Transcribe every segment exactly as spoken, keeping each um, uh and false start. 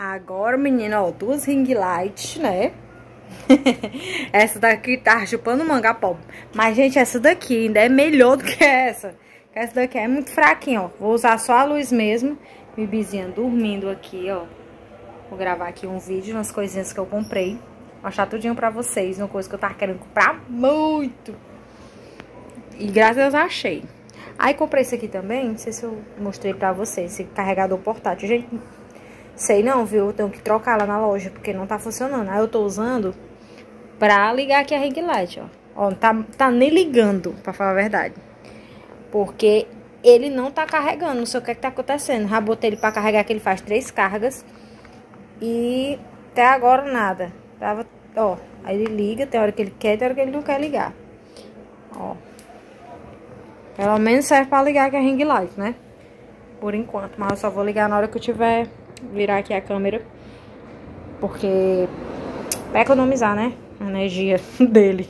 Agora, menina, ó, duas ring lights, né? Essa daqui tá chupando manga, pó. Mas, gente, essa daqui ainda é melhor do que essa. Essa daqui é muito fraquinha, ó. Vou usar só a luz mesmo. Bibizinha dormindo aqui, ó. Vou gravar aqui um vídeo nas coisinhas que eu comprei. Mostrar tudinho pra vocês. Uma coisa que eu tava querendo comprar muito. E graças a Deus achei. Aí comprei isso aqui também. Não sei se eu mostrei pra vocês. Esse carregador portátil. Gente, sei não, viu? Eu tenho que trocar lá na loja, porque não tá funcionando. Aí eu tô usando pra ligar aqui a ring light, ó. Ó, não tá, tá nem ligando, pra falar a verdade. Porque ele não tá carregando. Não sei o que é que tá acontecendo. Já botei ele pra carregar, que ele faz três cargas. E até agora nada. Tava, ó, aí ele liga, tem hora que ele quer, tem hora que ele não quer ligar. Ó. Pelo menos serve pra ligar aqui a ring light, né? Por enquanto. Mas eu só vou ligar na hora que eu tiver virar aqui a câmera. Porque pra economizar, né? A energia dele.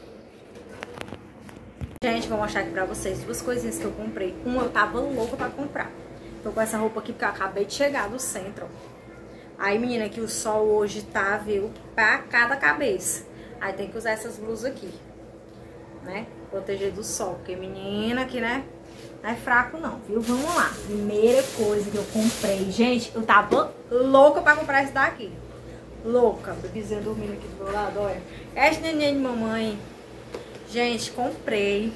Gente, vou mostrar aqui pra vocês duas coisinhas que eu comprei. Uma eu tava louca pra comprar. Tô com essa roupa aqui porque eu acabei de chegar do centro. Aí, menina, que o sol hoje tá, viu, pra cada cabeça. Aí tem que usar essas blusas aqui, né? Proteger do sol, porque menina aqui, né, não é fraco não, viu? Vamos lá. Primeira coisa que eu comprei. Gente, eu tava louca pra comprar esse daqui. Louca. Bebezinha dormindo aqui do meu lado, olha. Esse neném de mamãe. Gente, comprei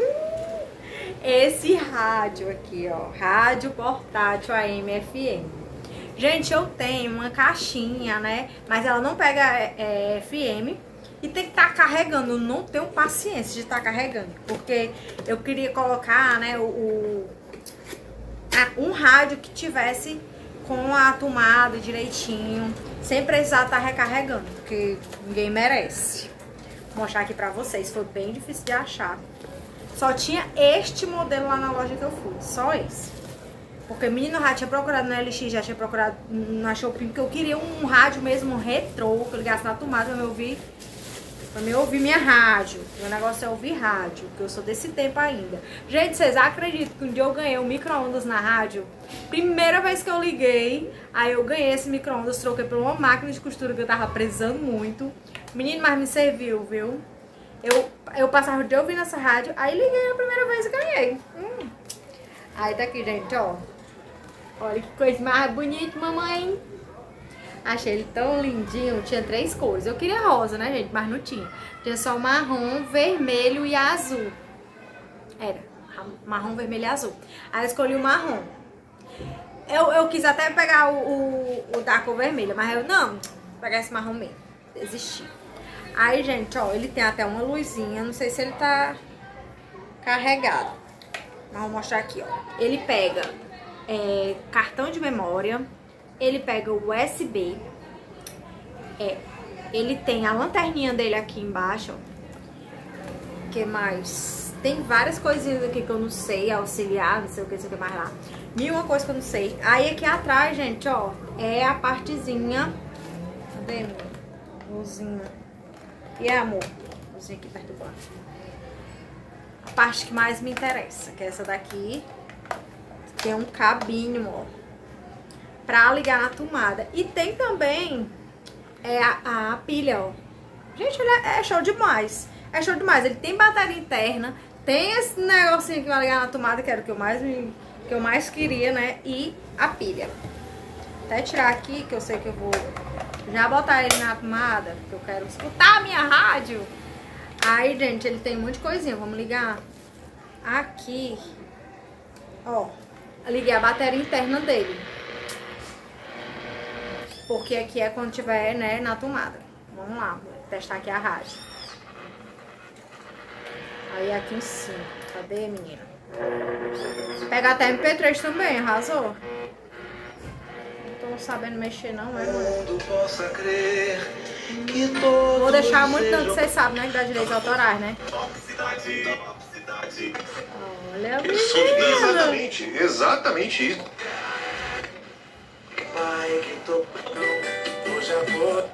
esse rádio aqui, ó. Rádio portátil A M F M. Gente, eu tenho uma caixinha, né? Mas ela não pega é, F M. E tem que estar tá carregando. Eu não tenho paciência de estar tá carregando. Porque eu queria colocar, né, o, o a, um rádio que tivesse com a tomada direitinho. Sem precisar estar tá recarregando. Porque ninguém merece. Vou mostrar aqui pra vocês. Foi bem difícil de achar. Só tinha este modelo lá na loja que eu fui. Só esse. Porque menino já tinha procurado na L X, já tinha procurado na Shopee. Porque eu queria um rádio mesmo retrô. Que eu ligasse na tomada pra me ouvir. Pra me ouvir minha rádio. Meu negócio é ouvir rádio. Porque eu sou desse tempo ainda. Gente, vocês acreditam que um dia eu ganhei um micro-ondas na rádio? Primeira vez que eu liguei. Aí eu ganhei esse micro-ondas. Troquei por uma máquina de costura que eu tava precisando muito. Menino, mas me serviu, viu? Eu, eu passava o dia ouvindo essa rádio. Aí liguei a primeira vez e ganhei. Hum. Aí tá aqui, gente, ó. Olha que coisa mais bonita, mamãe. Achei ele tão lindinho. Tinha três cores. Eu queria rosa, né, gente? Mas não tinha. Tinha só marrom, vermelho e azul. Era. Marrom, vermelho e azul. Aí eu escolhi o marrom. Eu, eu quis até pegar o, o, o da cor vermelha. Mas eu, não, vou pegar esse marrom mesmo. Desisti. Aí, gente, ó. Ele tem até uma luzinha. Não sei se ele tá carregado. Mas vou mostrar aqui, ó. Ele pega é, cartão de memória. Ele pega o U S B. É, ele tem a lanterninha dele aqui embaixo, ó. Que mais? Tem várias coisinhas aqui que eu não sei, auxiliar, não sei o que, sei o que mais lá. Mil uma coisa que eu não sei. Aí aqui atrás, gente, ó, é a partezinha. Cadê, amor? Luzinha. E é, amor? Luzinha aqui perto do banco. A parte que mais me interessa, que é essa daqui. Tem um cabinho, ó, pra ligar na tomada. E tem também é, a, a pilha, ó. Gente, ele é, é show demais. É show demais. Ele tem bateria interna. Tem esse negocinho que vai ligar na tomada, que era o que eu mais, me, que eu mais queria, né? E a pilha. Até tirar aqui, que eu sei que eu vou já botar ele na tomada, porque eu quero escutar a minha rádio. Aí, gente, ele tem um monte de coisinha. Vamos ligar aqui. Ó, liguei a bateria interna dele. Porque aqui é quando tiver, né, na tomada. Vamos lá, vou testar aqui a rádio. Aí aqui em cima. Cadê, menina? Pega até M P três também, arrasou. Não tô sabendo mexer não, é, mano? Hum. Vou deixar muito tanto que vocês sabem, né, que dá direitos autorais, né? Olha, menina. Exatamente, exatamente isso. Pai, que tô hoje a boa.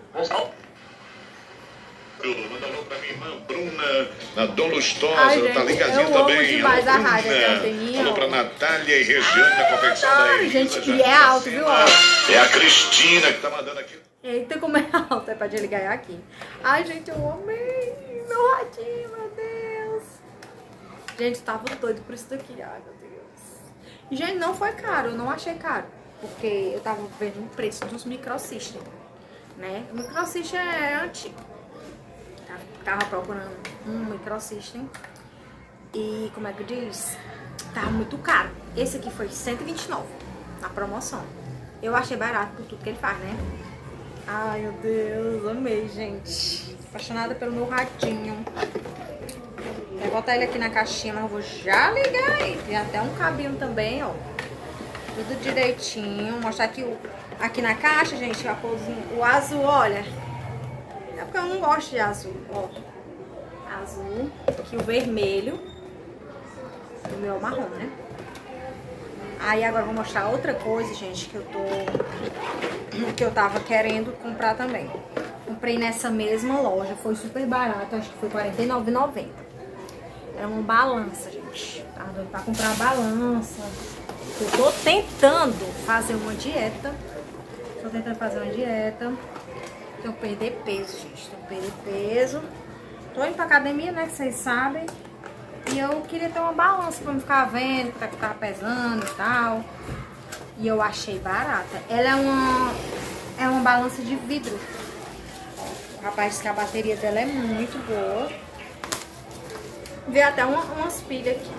Manda alô pra minha irmã Bruna, na Dom Lustosa, ai, gente, tá ligadinho eu também. amo demais alô, a rádio, Bruna. a anteninha, alô ó. pra Natália e Regiane, na confecção da Gente, e é alto, viu, ó. É a Cristina que tá mandando aqui. Eita, como é alto, é pra desligar aqui. Ai, gente, eu amei meu ratinho, meu Deus. Gente, eu tava doido por isso daqui, ai, meu Deus. E, gente, não foi caro, eu não achei caro. Porque eu tava vendo o preço dos microsystem, né? O microsystem é antigo. Tava procurando um microsystem. E, como é que diz? Tava muito caro. Esse aqui foi cento e vinte e nove na promoção. Eu achei barato por tudo que ele faz, né? Ai, meu Deus, amei, gente. Apaixonada pelo meu ratinho. Vou botar ele aqui na caixinha, mas eu vou já ligar ele. Tem até um cabinho também, ó. Tudo direitinho. Vou mostrar aqui, o, aqui na caixa, gente, a corzinha. O azul, olha. É porque eu não gosto de azul, ó. Azul. Aqui o vermelho. O meu é marrom, né? Aí agora eu vou mostrar outra coisa, gente, que eu tô... que eu tava querendo comprar também. Comprei nessa mesma loja, foi super barato, acho que foi quarenta e nove reais e noventa centavos. Era uma balança, gente. Tava doido pra comprar balança. Eu tô tentando fazer uma dieta. Tô tentando fazer uma dieta. Tenho que perder peso, gente. Tenho que perder peso. Tô indo pra academia, né, que vocês sabem. E eu queria ter uma balança pra não ficar vendo que tá pesando e tal. E eu achei barata. Ela é uma, é uma balança de vidro. O rapaz disse que a bateria dela é muito boa. Vê até uma, umas pilhas aqui.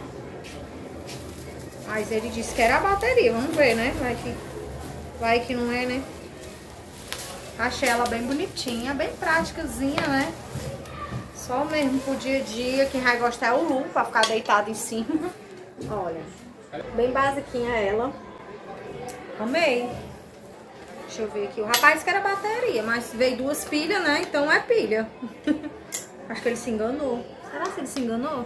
Mas ele disse que era a bateria. Vamos ver, né? Vai que, vai que não é, né? Achei ela bem bonitinha, bem práticazinha, né? Só mesmo pro dia a dia. Quem vai gostar é o Lu, pra ficar deitado em cima. Olha, bem basiquinha ela. Amei. Deixa eu ver aqui. O rapaz disse que era bateria, mas veio duas pilhas, né? Então é pilha. Acho que ele se enganou. Será que ele se enganou?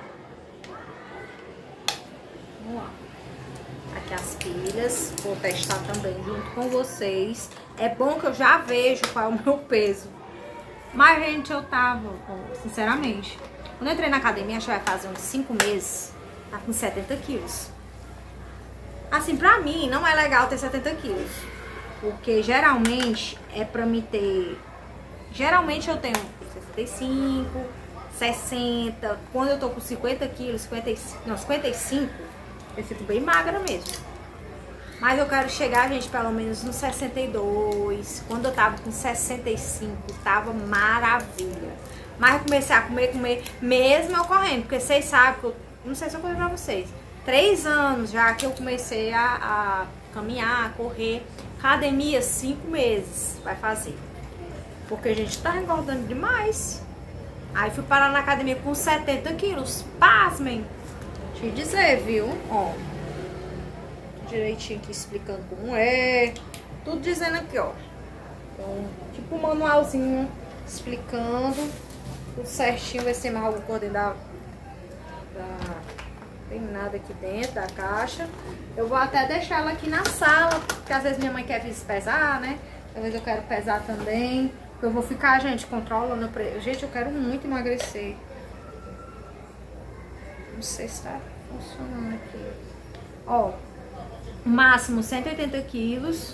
Vamos lá. Aqui as pilhas. Vou testar também junto com vocês. É bom que eu já vejo qual é o meu peso. Mas, gente, eu tava, sinceramente, quando eu entrei na academia, acho que vai fazer uns cinco meses, tá com setenta quilos. Assim, pra mim, não é legal ter setenta quilos. Porque, geralmente, é pra me ter... Geralmente, eu tenho sessenta e cinco, sessenta. Quando eu tô com cinquenta quilos, cinquenta e cinco, não, cinquenta e cinco, eu fico bem magra mesmo. Mas eu quero chegar, gente, pelo menos nos sessenta e dois. Quando eu tava com sessenta e cinco, tava maravilha. Mas eu comecei a comer, comer, mesmo eu correndo. Porque vocês sabem que eu... Não sei se eu contei pra vocês. Três anos já que eu comecei a, a caminhar, a correr. Academia, cinco meses vai fazer. Porque a gente tá engordando demais. Aí fui parar na academia com setenta quilos. Pasmem. Deixa eu dizer, viu? Ó. Direitinho aqui explicando como é. Tudo dizendo aqui, ó. Então, tipo um manualzinho explicando. Tudo certinho. Vai ser mais alguma coisa da... da... Não tem nada aqui dentro da caixa. Eu vou até deixar ela aqui na sala. Porque às vezes minha mãe quer vir pesar, né? Às vezes eu quero pesar também. Porque eu vou ficar, gente, controlando. Gente, eu quero muito emagrecer. Não sei se tá funcionando aqui. Ó. Máximo cento e oitenta quilos.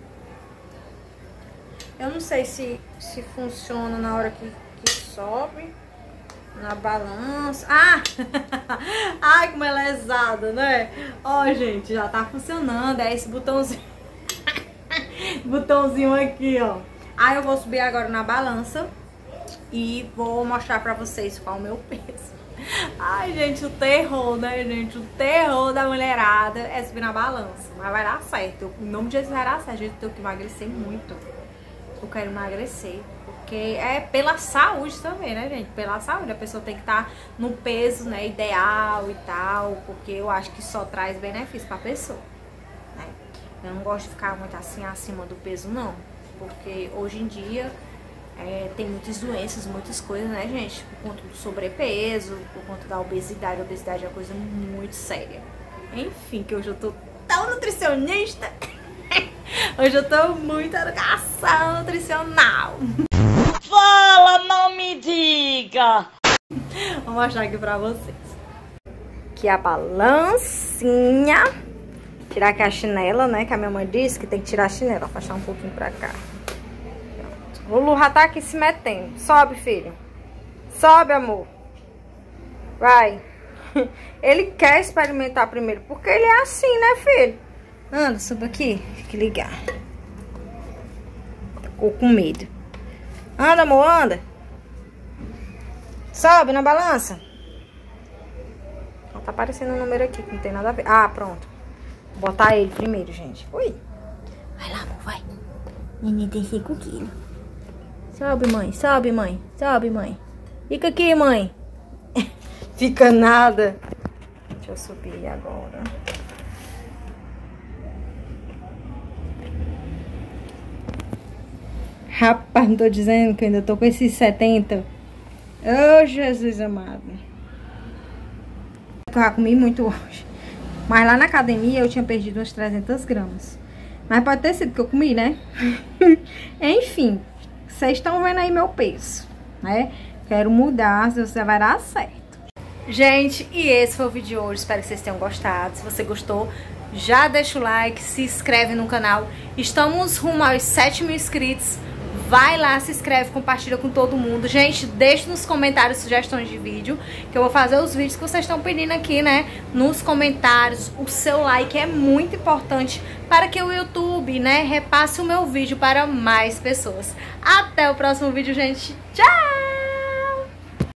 Eu não sei se, se funciona na hora que, que sobe na balança. Ah! Ai, como ela é lesada, né? Ó, gente, já tá funcionando. É esse botãozinho. Botãozinho aqui, ó. Aí eu vou subir agora na balança e vou mostrar pra vocês qual é o meu peso. Ai, gente, o terror, né, gente? O terror da mulherada é subir na balança. Mas vai dar certo. Eu, em nome de Jesus vai dar certo. Gente, eu tenho que emagrecer muito. Eu quero emagrecer. Porque é pela saúde também, né, gente? Pela saúde. A pessoa tem que estar no peso, né, ideal e tal. Porque eu acho que só traz benefício pra pessoa, né? Eu não gosto de ficar muito assim acima do peso, não. Porque hoje em dia... É, tem muitas doenças, muitas coisas, né, gente? Por conta do sobrepeso, por conta da obesidade. A obesidade é uma coisa muito séria. Enfim, que hoje eu tô tão nutricionista. Hoje eu tô muito educação nutricional. Fala, não me diga! Vou mostrar aqui pra vocês. Aqui a balancinha. Tirar aqui a chinela, né? Que a minha mãe disse que tem que tirar a chinela. Afastar um pouquinho pra cá. Pronto. O Lulu já tá aqui se metendo. Sobe, filho. Sobe, amor. Vai. Ele quer experimentar primeiro, porque ele é assim, né, filho? Anda, suba aqui. Fique ligado. Ficou com medo. Anda, amor, anda. Sobe na balança. Ó, tá aparecendo um número aqui que não tem nada a ver. Ah, pronto. Vou botar ele primeiro, gente. Ui. Vai lá, amor, vai. Neném tem cinco quilos. Sobe, mãe. Sobe, mãe. Sobe, mãe. Fica aqui, mãe. Fica nada. Deixa eu subir agora. Rapaz, não tô dizendo que eu ainda tô com esses setenta. Ô, Jesus amado. Eu já comi muito hoje. Mas lá na academia eu tinha perdido uns trezentas gramas. Mas pode ter sido que eu comi, né? Enfim, vocês estão vendo aí meu peso, né? Quero mudar, se você vai dar certo. Gente, e esse foi o vídeo de hoje. Espero que vocês tenham gostado. Se você gostou, já deixa o like, se inscreve no canal. Estamos rumo aos sete mil inscritos. Vai lá, se inscreve, compartilha com todo mundo. Gente, deixe nos comentários sugestões de vídeo, que eu vou fazer os vídeos que vocês estão pedindo aqui, né? Nos comentários. O seu like é muito importante para que o YouTube, né, repasse o meu vídeo para mais pessoas. Até o próximo vídeo, gente. Tchau!